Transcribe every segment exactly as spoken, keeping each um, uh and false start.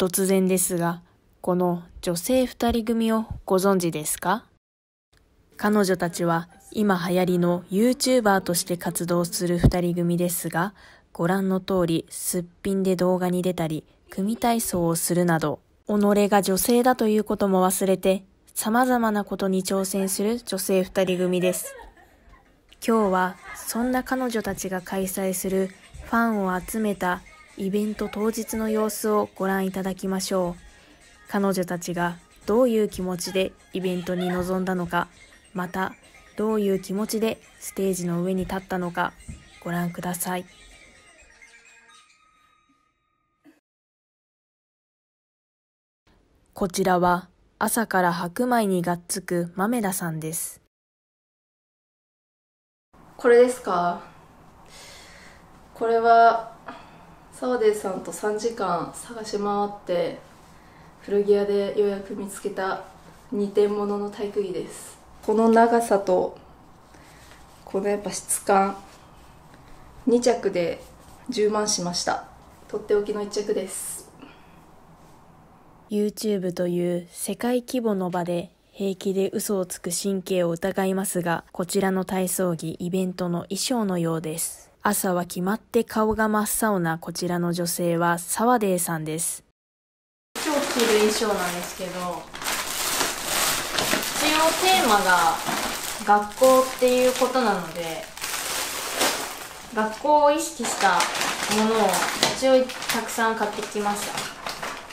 突然ですが、この女性二人組をご存知ですか？彼女たちは今流行りの YouTuber として活動する二人組ですが、ご覧の通りすっぴんで動画に出たり、組体操をするなど、己が女性だということも忘れて、様々なことに挑戦する女性二人組です。今日はそんな彼女たちが開催するファンを集めたイベント当日の様子をご覧いただきましょう。彼女たちがどういう気持ちでイベントに臨んだのか、またどういう気持ちでステージの上に立ったのか、ご覧ください。こちらは朝から白米にがっつく豆田さんです。 これですか？これは澤デーさんとさんじかん探し回って古着屋でようやく見つけたにてんものの体育着です。この長さとこのやっぱ質感、にちゃくでじゅうまんしました。とっておきのいっちゃくです。 YouTube という世界規模の場で平気で嘘をつく神経を疑いますが、こちらの体操着イベントの衣装のようです。朝は決まって顔が真っ青なこちらの女性は澤デーさんです。 今日着る衣装なんですけど、一応テーマが学校っていうことなので、学校を意識したものを一応たくさん買ってきました。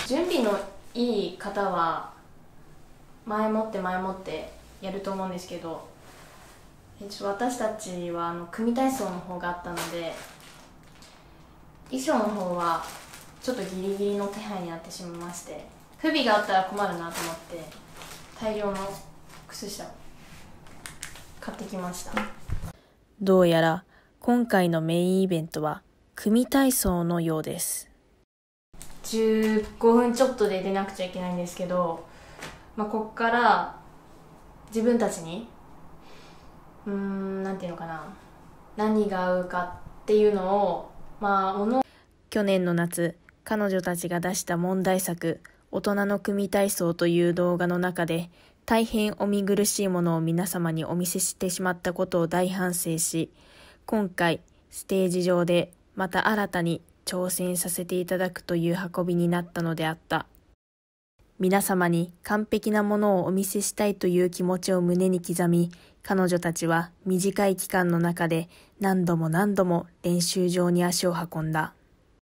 準備のいい方は前もって前もってやると思うんですけど、一応私たちはあの組体操の方があったので、衣装の方はちょっとギリギリの手配になってしまいまして、不備があったら困るなと思って大量の靴下を買ってきました。 どうやら今回のメインイベントは組体操のようです。 じゅうごふんちょっとで出なくちゃいけないんですけど、まあ、こっから自分たちにうーんなんていうのかな、何が合うかっていうのを、まあおの去年の夏、彼女たちが出した問題作大人の組体操という動画の中で、大変お見苦しいものを皆様にお見せしてしまったことを大反省し、今回ステージ上でまた新たに挑戦させていただくという運びになったのであった。皆様に完璧なものをお見せしたいという気持ちを胸に刻み、彼女たちは短い期間の中で何度も何度も練習場に足を運んだ。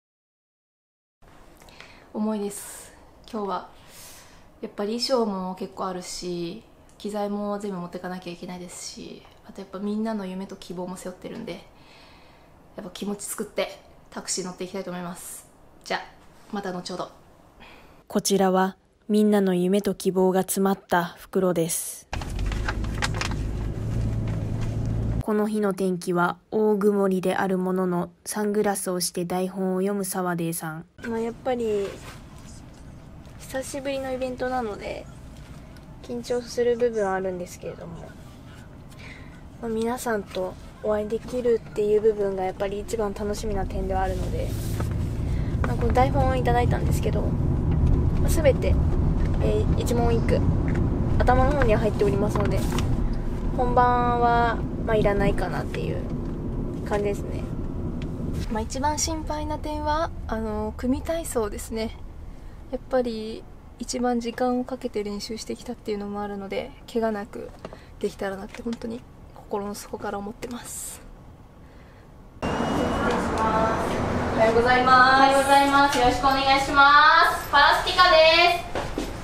重いです。今日はやっぱり衣装も結構あるし、機材も全部持っていかなきゃいけないですし、あとやっぱみんなの夢と希望も背負ってるんで、やっぱ気持ち作ってタクシー乗っていきたいと思います。じゃあまた後ほど。 こちらはみんなの夢と希望が詰まった袋です。この日の天気は大曇りであるものの、サングラスをして台本を読む澤デーさん。 まあ、やっぱり久しぶりのイベントなので緊張する部分はあるんですけれども、まあ、皆さんとお会いできるっていう部分がやっぱり一番楽しみな点ではあるので、まあ、この台本をいただいたんですけど、まあ、全て、えー、一問一句頭の方には入っておりますので、本番はまあいらないかなっていう感じですね。 まあ、一番心配な点はあの組体操ですね。やっぱり一番時間をかけて練習してきたっていうのもあるので、怪我なくできたらなって本当に心の底から思ってます。 おはようございます。おはようございます。よろしくお願いします。パラスティカです。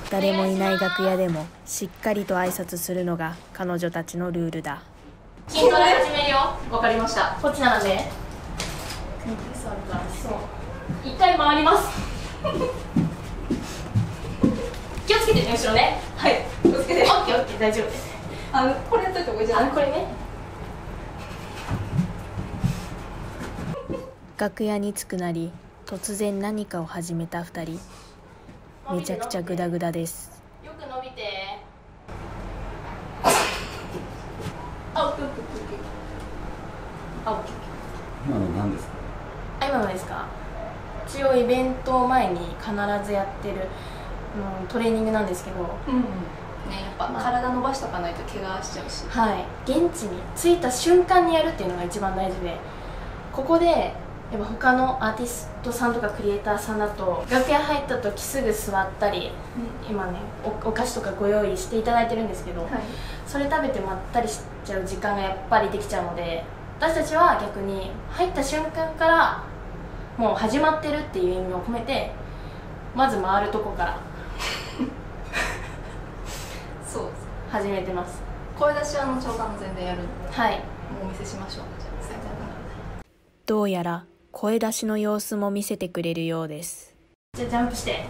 誰もいない楽屋でもしっかりと挨拶するのが彼女たちのルールだ。 筋トレ始めるよ。わかりました。こっちなので組体操あるから、そう一回回ります気をつけてね、後ろね。はい、気をつけて。オッケーオッケー、大丈夫です。 あのこれやっといた方がいいじゃない？ あ、これね。 楽屋に着くなり突然何かを始めたふたり。めちゃくちゃグダグダです。 よく伸びて。 あ、オッケーオッケーオッケー。あ、オッケーオッケー。 今の何ですか？ あ、今のですか？ 一応イベント前に必ずやってる、うん、トレーニングなんですけど、 うんうんね、やっぱ体伸ばしとかないと怪我しちゃうし、 はい、現地に着いた瞬間にやるっていうのが一番大事で、ここでやっぱ他のアーティストさんとかクリエイターさんだと楽屋入った時すぐ座ったり、うん、今ね お, お菓子とかご用意していただいてるんですけど、はい、それ食べてまったりしちゃう時間がやっぱりできちゃうので、私たちは逆に入った瞬間からもう始まってるっていう意味を込めて、まず回るとこからそう始めてます。 声出しはの長官も全然やるんで、 はい、 もうお見せしましょう。じゃあ最大なのでどうやら声出しの様子も見せてくれるようです。 じゃあジャンプして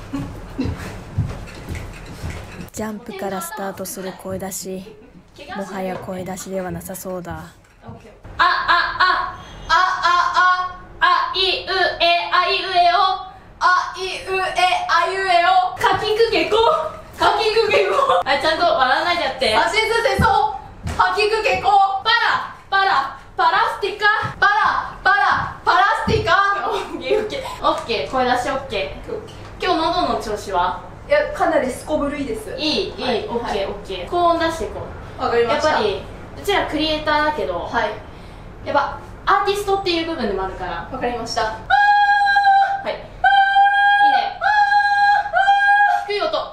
ジャンプからスタートする声出し、もはや声出しではなさそうだ。 ああああああいうえあいうえおあいうえあいうえおかきくけこかきくけこあ、ちゃんと笑わないでやって。 あしずせそはきくけこパラパラパラスティカパラパラパラスティカオッケーオッケーオッケー、声出しオッケー。今日喉の調子は？ いや、かなりすこぶるいいです。 いいいい、 はい、 オッケーオッケー。高音出していこう。 わかりました。 やっぱりうちらクリエイターだけど、 はい、 やっぱアーティストっていう部分でもあるから。 わかりました。 はい、いいね。低い音。う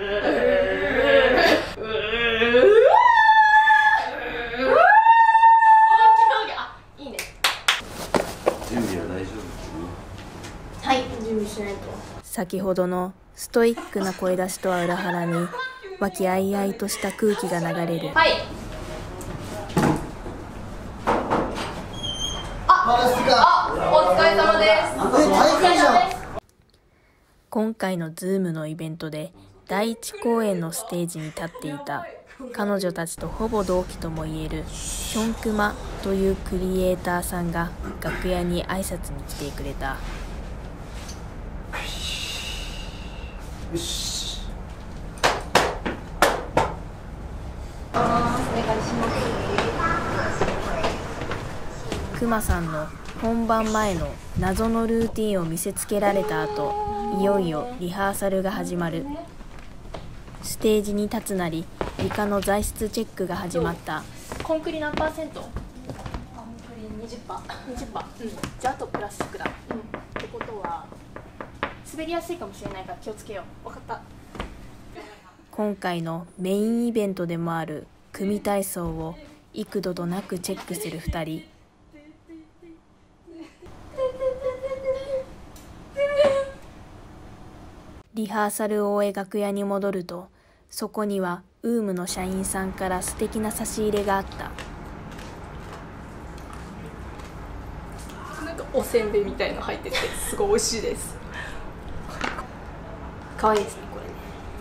ーいいね。 準備は大丈夫ですね。 はい、準備しないと。 先ほどのストイックな声出しとは裏腹に和気あいあいとした空気が流れる。 はい。 あ、お疲れ様です。 お疲れ様です。 今回のズームのイベントで第一公演のステージに立っていた彼女たちとほぼ同期ともいえるヒョンクマというクリエイターさんが楽屋に挨拶に来てくれた。 よし。 お願いします。 クマさんの本番前の謎のルーティンを見せつけられた後、いよいよリハーサルが始まる。ステージに立つなり床の材質チェックが始まった。 コンクリ何パーセント？ コンクリ にじゅっパーセント。 にじゅっパーセント。うん。じゃああとプラスチックだ。うん。ってことは滑りやすいかもしれないから気をつけよう。分かった。 今回のメインイベントでもある組体操を幾度となくチェックするふたり。リハーサルを終え楽屋に戻ると、そこにはウームの社員さんから素敵な差し入れがあった。 なんかおせんべいみたいの入っててすごい美味しいです。 可愛いですね、こ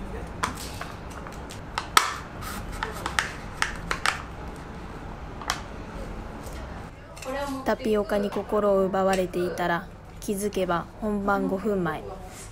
れね。 タピオカに心を奪われていたら気づけば本番ごふんまえ。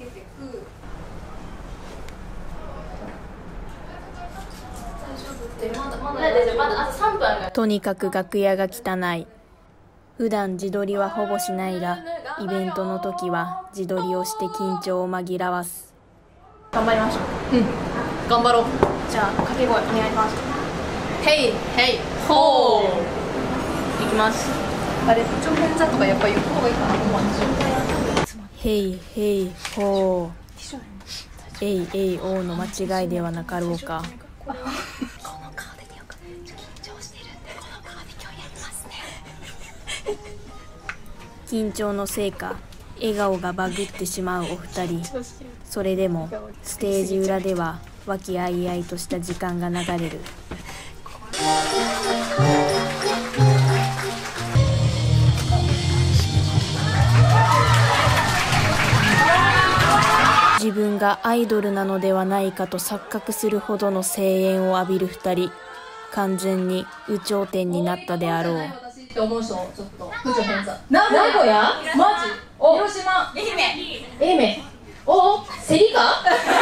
とにかく楽屋が汚い。普段自撮りはほぼしないが、イベントの時は自撮りをして緊張を紛らわす。 頑張りましょう。 うん、頑張ろう。 じゃあ掛け声お願いします。 ヘイヘイホー。 いきます。 あれ、長編座とかやっぱ言った方がいいかなと思うんですよ。 ヘイヘイホー。エイエイオーの間違いではなかろうか。 この顔でよく緊張してるんで、この顔で今日やりますね。 緊張のせいか笑顔がバグってしまうお二人。それでもステージ裏では和気あいあいとした時間が流れる。自分がアイドルなのではないかと錯覚するほどの声援を浴びる二人。完全に有頂天になったであろう。 って思う人ちょっと名古屋マジ広島愛媛愛媛おおセリカ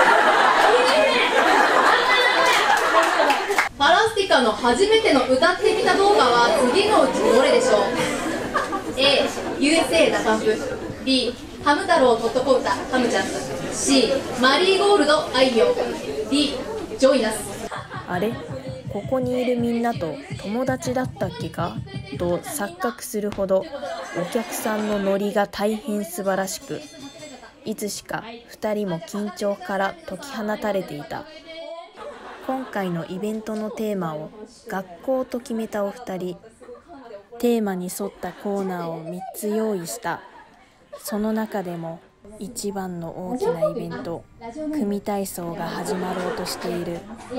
パラスティカの初めての歌ってみた動画は次のうちどれでしょう？ A ユーエスエー 打楽 B ハム太郎トットコンタハムちゃん。 C マリーゴールドあいみょん。 D ジョイナス。 あれ、ここにいるみんなと友達だったっけかと錯覚するほどお客さんのノリが大変素晴らしく、いつしかふたりも緊張から解き放たれていた。今回のイベントのテーマを学校と決めたお二人、テーマに沿ったコーナーをみっつ用意した。その中でも一番の大きなイベント、組体操が始まろうとしている。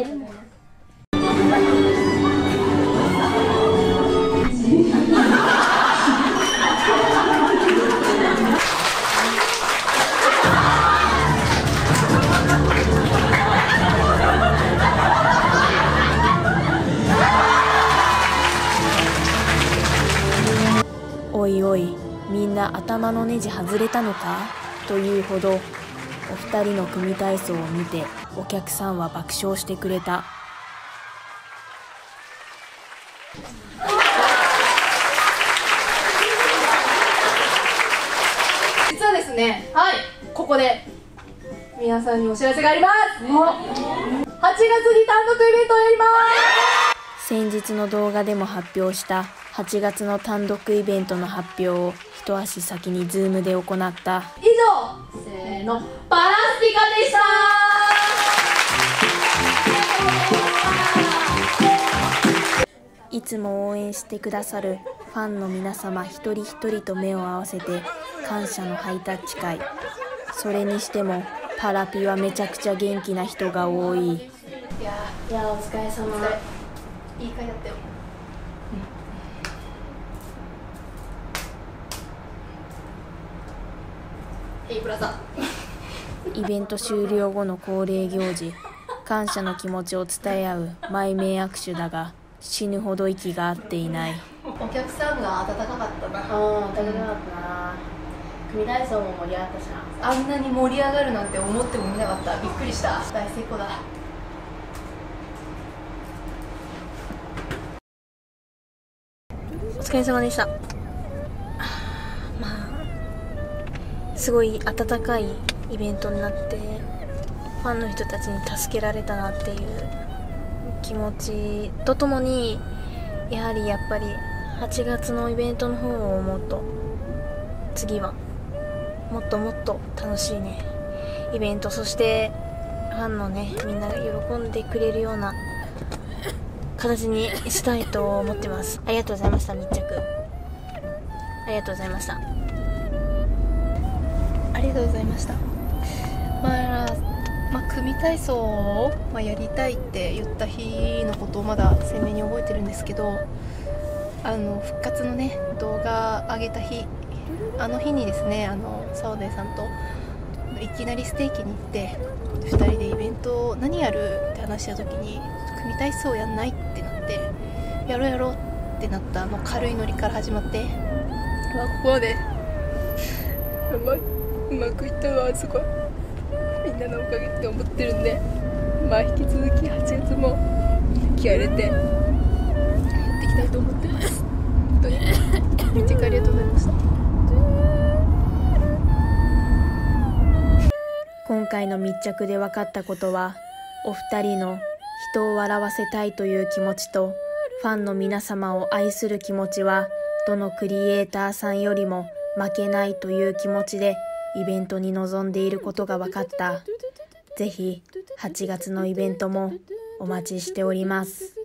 おいおい、みんな頭のネジ外れたのかというほどお二人の組体操を見てお客さんは爆笑してくれた。 実はですね、はい、ここで皆さんにお知らせがあります。はちがつに単独イベントをやります。 先日の動画でも発表したはちがつの単独イベントの発表を一足先にズームで行った。 以上、せーの、パラスピカでした。 いつも応援してくださるファンの皆様一人一人と目を合わせて感謝のハイタッチ会。それにしてもパラピはめちゃくちゃ元気な人が多い。 いやいやお疲れ様。 いい回だったよ。ヘイプラザ。 イベント終了後の恒例行事、感謝の気持ちを伝え合う前名握手だが、死ぬほど息が合っていない。 お客さんが温かかったな。 ああ、温かかったな。組体操も盛り上がったしな。 あんなに盛り上がるなんて思ってもみなかった。びっくりした。大成功だ。 お疲れ様でした。まあすごい温かいイベントになってファンの人たちに助けられたなっていう気持ちとともに、やはりやっぱりはちがつのイベントの方を思うと、次はもっともっと楽しいねイベント、そしてファンのねみんなが喜んでくれるような形にしたいと思ってます。ありがとうございました。密着ありがとうございました。 ありがとうございました。まあ、まあ、組体操を、まあ、やりたいって言った日のことをまだ鮮明に覚えてるんですけど、あの復活のね動画上げた日、あの日にですね、あの澤部さんといきなりステーキに行ってふたりでイベントを何やるって話した時に、組体操やんないってなって、やろうやろうってなったあの軽いノリから始まって、まあ、ここまでうまうまくいったのはすごいみんなのおかげって思ってるんで、まあ引き続きはちがつも気合い入れてやっていきたいと思ってます。本当に密着ありがとうございました。 今回の密着で分かったことは、お二人の人を笑わせたいという気持ちとファンの皆様を愛する気持ちはどのクリエイターさんよりも負けないという気持ちでイベントに臨んでいることが分かった。ぜひはちがつのイベントもお待ちしております。